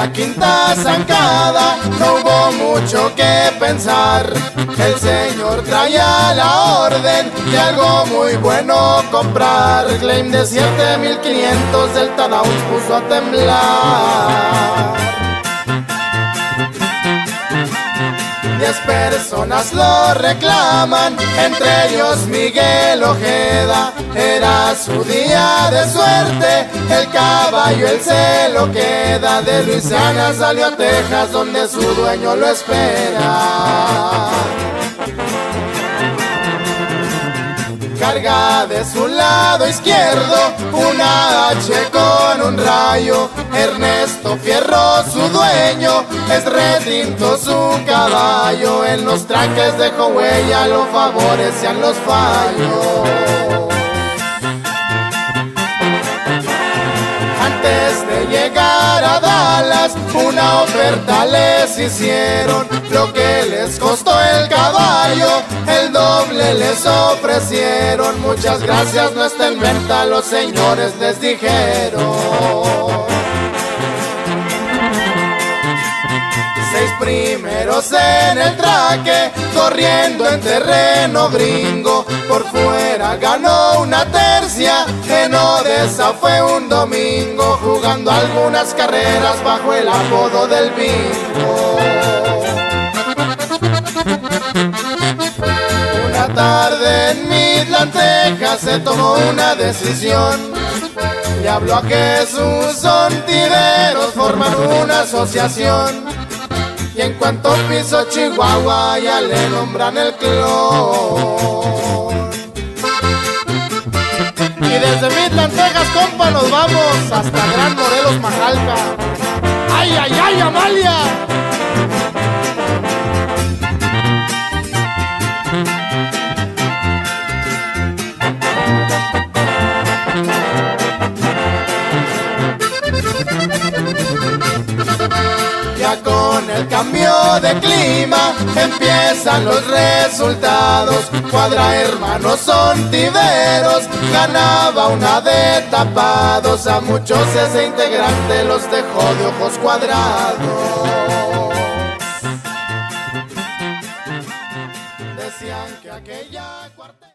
la quinta zancada no hubo mucho que pensar. El señor traía la orden de algo muy bueno comprar. Claim de 7,500 del Tadauns puso a temblar. 10 personas lo reclaman, entre ellos Miguel Ojeda. Era su día de suerte, el caballo él se lo queda. De Luisiana salió a Texas, donde su dueño lo espera. Carga de su lado izquierdo una H con un rayo. Ernesto Fierro, su dueño, es retinto su caballo. En los tranques dejó huella, lo favorecían los fallos. Antes de llegar a Dallas, una oferta les hicieron. Lo que les costó el caballo, el doble les ofrecieron. Muchas gracias, no está en venta, los señores les dijeron. 6 primeros en el traque, corriendo en terreno gringo. Por fuera ganó una tercia, en Odessa fue un domingo, jugando algunas carreras bajo el apodo del Bingo. Una tarde en Midland, Texas, se tomó una decisión. Le habló a Jesús Ontiveros, forman una asociación. Y en cuanto pisó Chihuahua, ya le nombran el clon. Y desde Midland, Texas, compa, nos vamos hasta Gran Morelos, Majalca. ¡Ay, ay, ay, Amalia! Ya con el cambio de clima empiezan los resultados. Cuadra Hermanos Ontiveros ganaba una de tapados. A muchos ese integrante los dejó de ojos cuadrados. Decían que aquella cuarta